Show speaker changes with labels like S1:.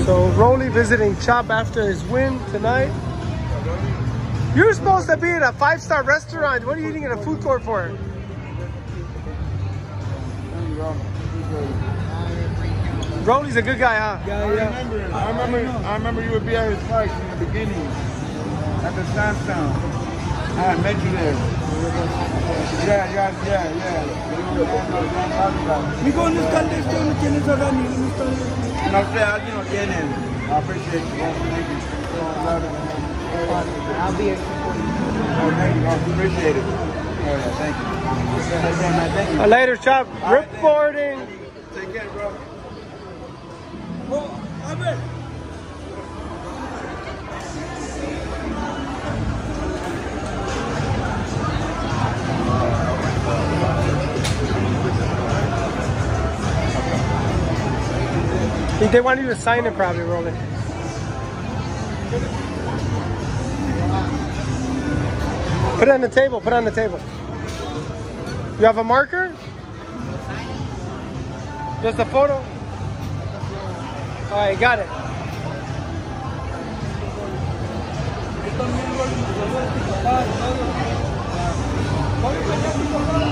S1: So Rollie visiting Chop after his win tonight. You're supposed to be at a 5-star restaurant. What are you eating in a food court for? Rollie's a good guy, huh?
S2: Yeah. I remember you would be at his fight in the beginning at the Sandstone. I met you there. Yeah.
S3: We go to this Sandstone, tienes a Rani.
S2: No sé, alguien lo tiene. I appreciate you. Thank you.
S3: I'll be here supporting you.
S2: Thank you. I appreciate it. Thank you.
S1: Later, Chop. Reporting.
S2: Take care, bro.
S1: They want you to sign it probably, Rollie. Put it on the table, put it on the table. You have a marker? Just a photo? All right, got it.